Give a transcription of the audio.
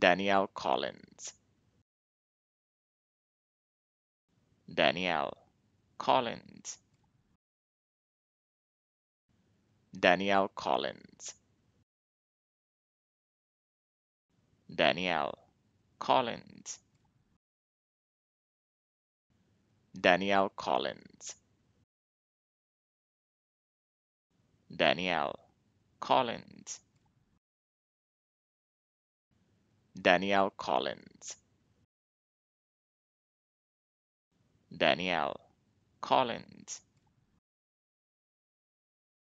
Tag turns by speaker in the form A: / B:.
A: Danielle Collins. Danielle Collins. Danielle Collins. Danielle Collins. Danielle Collins. Danielle Collins. Danielle Collins. Danielle Collins.